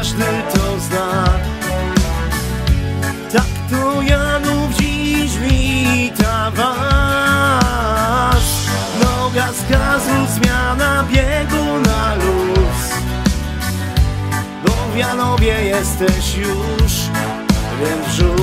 każdy to zna. Tak to Janów dziś wita was. Noga z gazu, zmiana biegu na luz. Bo w Janowie jesteś już, więc wrzuć